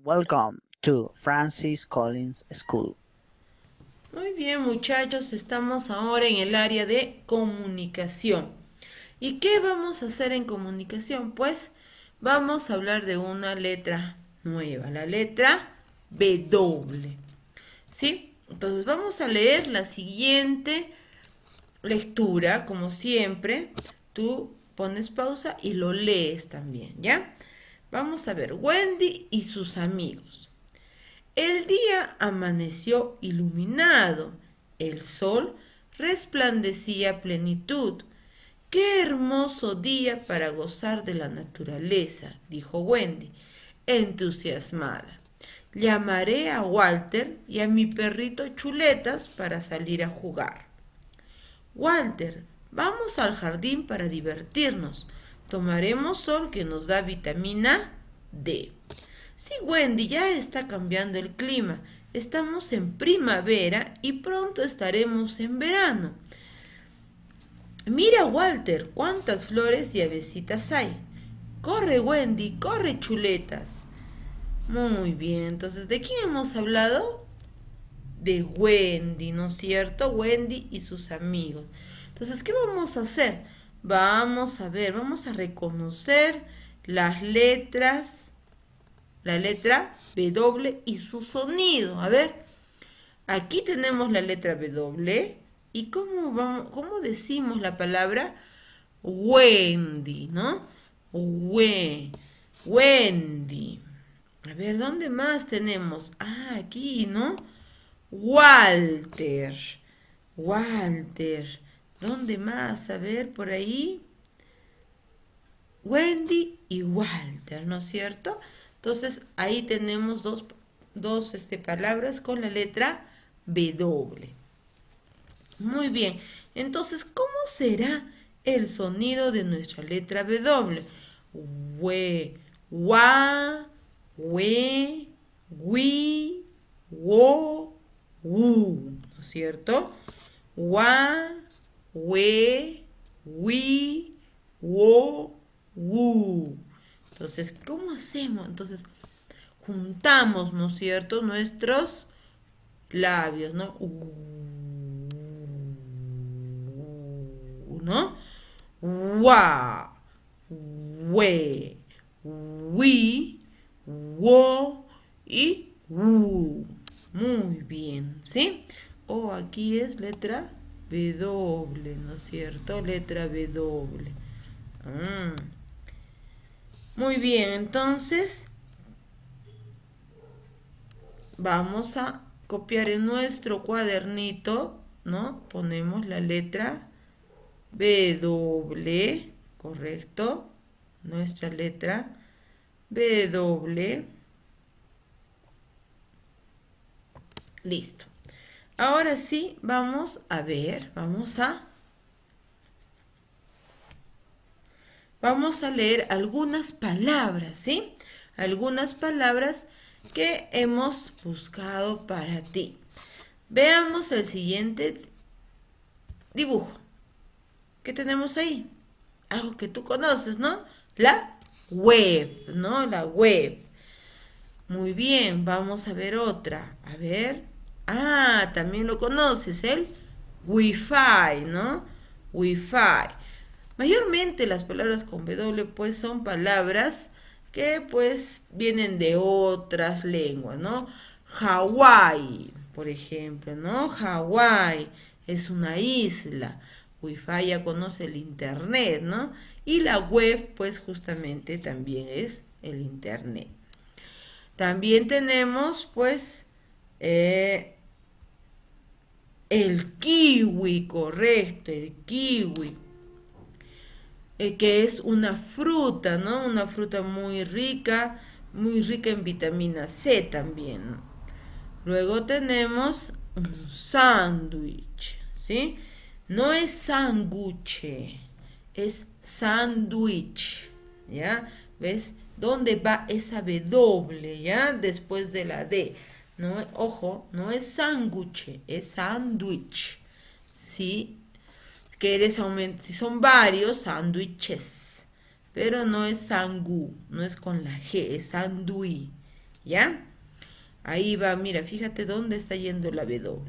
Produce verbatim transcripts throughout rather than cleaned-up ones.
Welcome to Francis Collins School. Muy bien, muchachos, estamos ahora en el área de comunicación. ¿Y qué vamos a hacer en comunicación? Pues vamos a hablar de una letra nueva, la letra W. ¿Sí? Entonces vamos a leer la siguiente lectura, como siempre. Tú pones pausa y lo lees también, ¿ya? Vamos a ver, Wendy y sus amigos. El día amaneció iluminado, el sol resplandecía a plenitud. ¡Qué hermoso día para gozar de la naturaleza!, dijo Wendy, entusiasmada. Llamaré a Walter y a mi perrito Chuletas para salir a jugar. Walter, vamos al jardín para divertirnos. Tomaremos sol que nos da vitamina D. Sí, Wendy, ya está cambiando el clima. Estamos en primavera y pronto estaremos en verano. Mira, Walter, cuántas flores y avecitas hay. Corre, Wendy, corre, Chuletas. Muy bien, entonces, ¿de quién hemos hablado? De Wendy, ¿no es cierto? Wendy y sus amigos. Entonces, ¿qué vamos a hacer? Vamos a ver, vamos a reconocer las letras, la letra W y su sonido. A ver, aquí tenemos la letra W. ¿Y cómo, vamos, cómo decimos la palabra Wendy, no? We, Wendy. A ver, ¿dónde más tenemos? Ah, aquí, ¿no? Walter. Walter. ¿Dónde más? A ver, por ahí. Wendy y Walter, ¿no es cierto? Entonces, ahí tenemos dos, dos este, palabras con la letra W. Muy bien. Entonces, ¿cómo será el sonido de nuestra letra W? We, wa, we, wi, wo, wu, ¿no es cierto? Wa, we, wi, wo, wu. Entonces, ¿cómo hacemos? Entonces, juntamos, ¿no es cierto?, nuestros labios, ¿no? ¿No? Wa, we, wi, wo y wu. Muy bien, ¿sí? O oh, aquí es letra W, ¿no es cierto? Letra W. Mm. Muy bien, entonces vamos a copiar en nuestro cuadernito, ¿no? Ponemos la letra W, correcto, nuestra letra W. Listo. Ahora sí, vamos a ver, vamos a vamos a leer algunas palabras, ¿sí? Algunas palabras que hemos buscado para ti. Veamos el siguiente dibujo. ¿Qué tenemos ahí? Algo que tú conoces, ¿no? La web, ¿no? La web. Muy bien, vamos a ver otra. A ver. Ah, también lo conoces, el Wi-Fi, ¿no? Wi-Fi. Mayormente las palabras con W pues son palabras que pues vienen de otras lenguas, ¿no? Hawái, por ejemplo, ¿no? Hawái es una isla. Wi-Fi ya conoce el internet, ¿no? Y la web pues justamente también es el internet. También tenemos pues eh, el kiwi, correcto, el kiwi. Eh, que es una fruta, ¿no? Una fruta muy rica, muy rica en vitamina C también, ¿no? Luego tenemos un sándwich, ¿sí? No es sándwich, es sándwich, ¿ya? ¿Ves? ¿Dónde va esa W, ya? Después de la D, ¿no? Ojo, no es sándwich, es sándwich, ¿sí? Que eres aumento, si son varios, sándwiches, pero no es sangu, no es con la G, es sandui, ¿Ya? Ahí va, mira, fíjate dónde está yendo la W.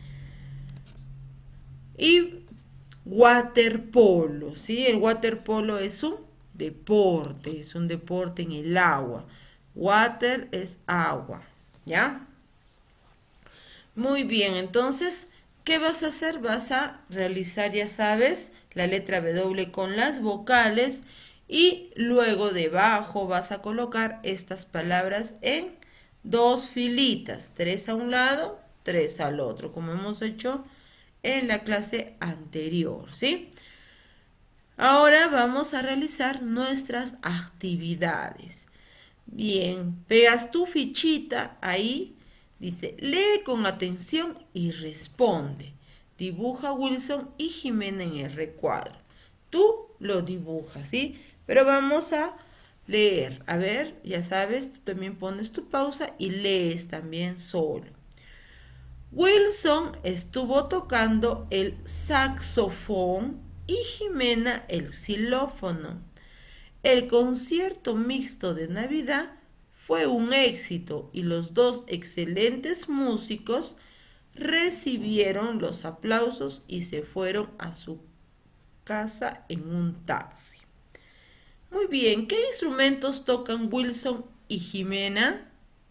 Y waterpolo, ¿sí? El waterpolo es un deporte, es un deporte en el agua. Water es agua, ¿ya? Muy bien, entonces, ¿qué vas a hacer? Vas a realizar, ya sabes, la letra W con las vocales y luego debajo vas a colocar estas palabras en dos filitas, tres a un lado, tres al otro, como hemos hecho en la clase anterior, ¿sí? Ahora vamos a realizar nuestras actividades. Bien, pegas tu fichita ahí, dice, lee con atención y responde. Dibuja Wilson y Jimena en el recuadro. Tú lo dibujas, ¿sí? Pero vamos a leer. A ver, ya sabes, tú también pones tu pausa y lees también solo. Wilson estuvo tocando el saxofón y Jimena el xilófono. El concierto mixto de Navidad fue un éxito y los dos excelentes músicos recibieron los aplausos y se fueron a su casa en un taxi. Muy bien, ¿qué instrumentos tocan Wilson y Jimena?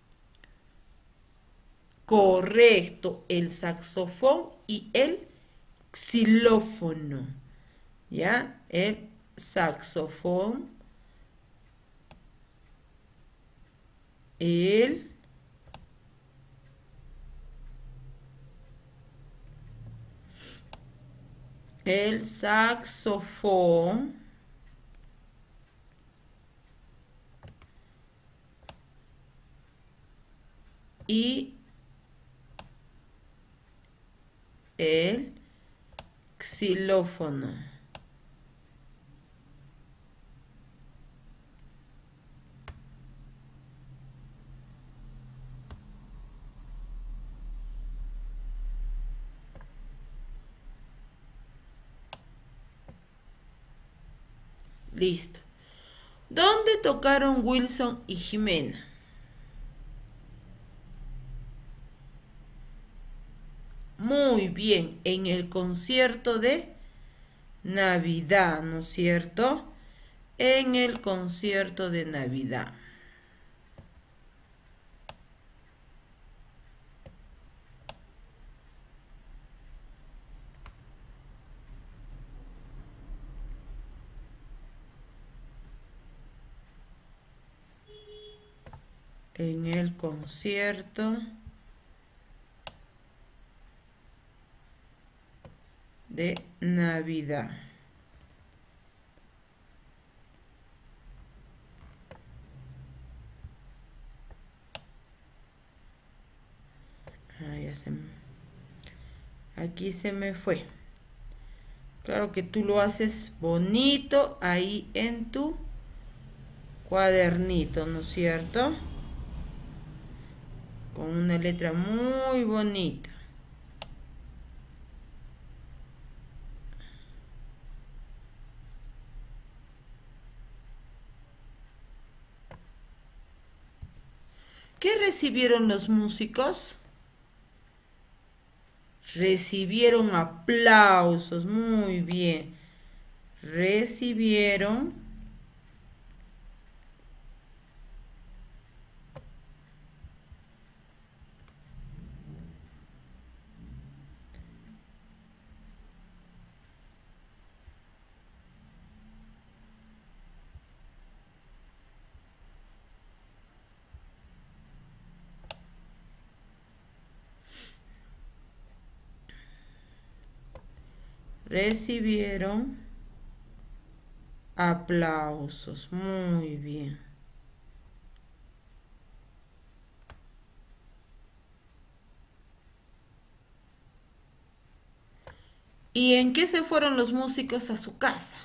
Correcto, el saxofón y el xilófono. ¿Ya? El saxofón, el el saxofón y el xilófono. Listo. ¿Dónde tocaron Wilson y Jimena? Muy bien, en el concierto de Navidad, ¿no es cierto? En el concierto de Navidad. En el concierto de Navidad. Ah, ya se me... Aquí se me fue. Claro que tú lo haces bonito ahí en tu cuadernito, ¿no es cierto? Con una letra muy bonita. ¿Qué recibieron los músicos? Recibieron aplausos, muy bien. Recibieron recibieron aplausos, muy bien. ¿Y en qué se fueron los músicos a su casa?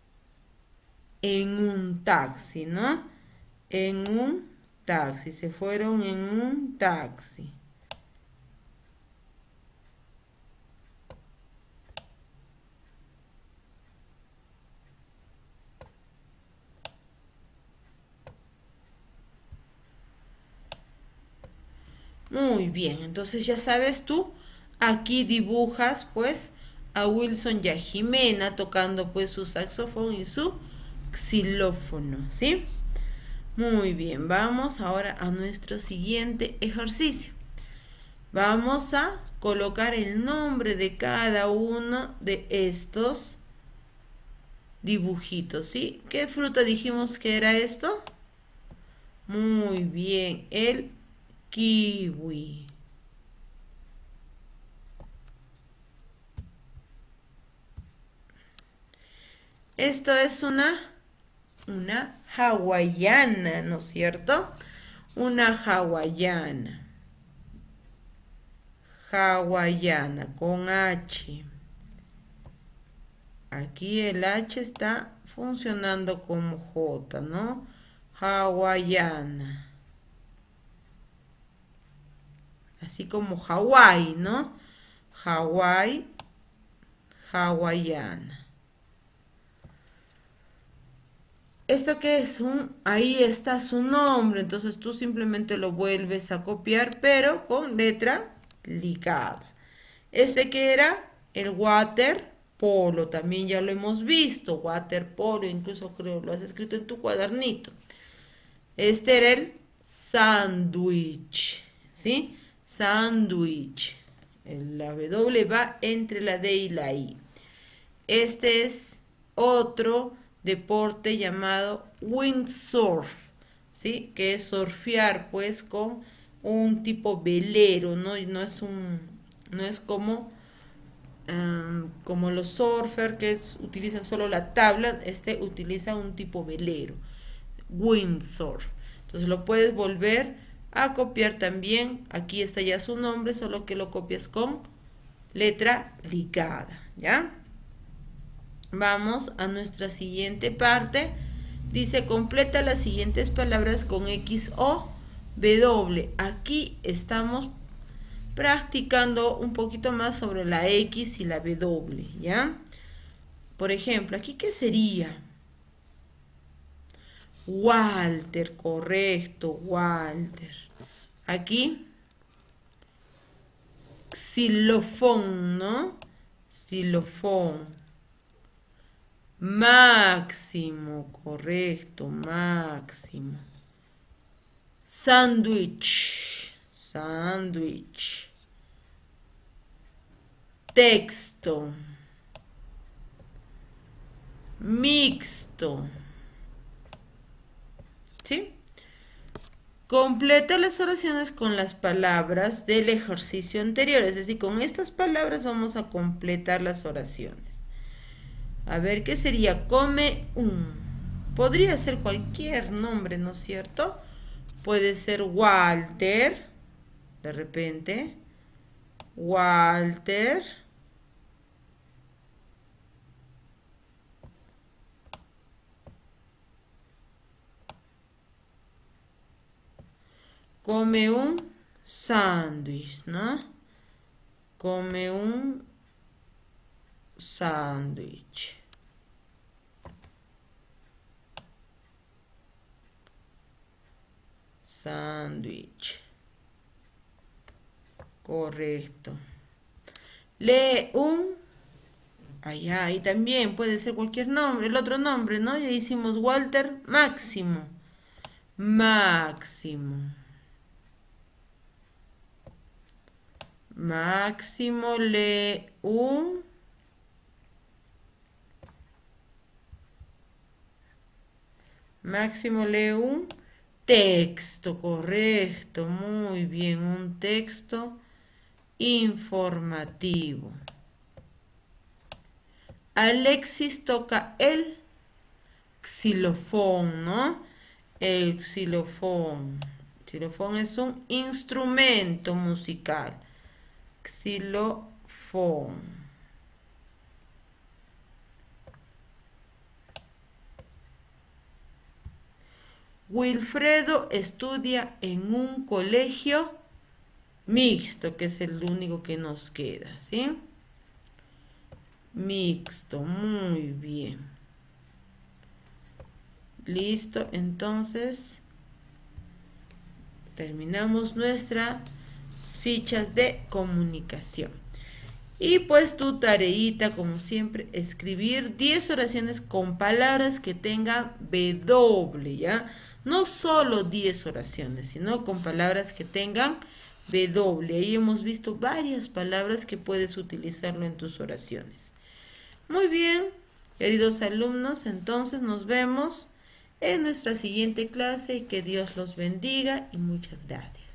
En un taxi, ¿no? En un taxi, se fueron en un taxi. Muy bien, entonces ya sabes tú, aquí dibujas pues a Wilson y a Jimena tocando pues su saxofón y su xilófono, ¿sí? Muy bien, vamos ahora a nuestro siguiente ejercicio. Vamos a colocar el nombre de cada uno de estos dibujitos, ¿sí? ¿Qué fruta dijimos que era esto? Muy bien, el kiwi. Esto es una, una hawaiana, ¿no es cierto? Una hawaiana. Hawaiana con H. Aquí el H está funcionando como J, ¿no? Hawaiana. Así como Hawái, ¿no? Hawái, hawaiana. ¿Esto qué es? Un, ahí está su nombre, entonces tú simplemente lo vuelves a copiar, pero con letra ligada. Ese que era el waterpolo, también ya lo hemos visto, waterpolo, incluso creo lo has escrito en tu cuadernito. Este era el sándwich, ¿sí? Sándwich. La W va entre la D y la I. Este es otro deporte llamado windsurf, ¿sí? Que es surfear pues con un tipo velero, ¿no? Y no es un, no es como, um, como los surfers que es, utilizan solo la tabla, este utiliza un tipo velero, windsurf. Entonces lo puedes volver a copiar también, aquí está ya su nombre, solo que lo copias con letra ligada, ¿ya? Vamos a nuestra siguiente parte. Dice, completa las siguientes palabras con X o W. Aquí estamos practicando un poquito más sobre la X y la W, ¿ya? Por ejemplo, ¿aquí qué sería? Walter, correcto, Walter. Aquí, xilofón, ¿no? Xilofón. Máximo, correcto, Máximo. Sándwich, sándwich. Texto. Mixto. ¿Sí? Completa las oraciones con las palabras del ejercicio anterior, es decir, con estas palabras vamos a completar las oraciones. A ver, ¿qué sería? Come un. Podría ser cualquier nombre, ¿no es cierto? Puede ser Walter, de repente. Walter. Come un sándwich, ¿no? Come un sándwich. Sándwich. Correcto. Lee un. Allá, ahí también puede ser cualquier nombre. El otro nombre, ¿no? Ya hicimos Walter. Máximo. Máximo. Máximo lee un. Máximo lee un texto, correcto, muy bien, un texto informativo. Alexis toca el xilofón, ¿no? El xilofón. Xilofón es un instrumento musical. Xilofón. Wilfredo estudia en un colegio mixto, que es el único que nos queda, ¿sí? Mixto, muy bien. Listo, entonces terminamos nuestra fichas de comunicación. Y pues tu tareita, como siempre, escribir diez oraciones con palabras que tengan W, ¿ya? No solo diez oraciones, sino con palabras que tengan W. Ahí hemos visto varias palabras que puedes utilizarlo en tus oraciones. Muy bien, queridos alumnos, entonces nos vemos en nuestra siguiente clase y que Dios los bendiga y muchas gracias.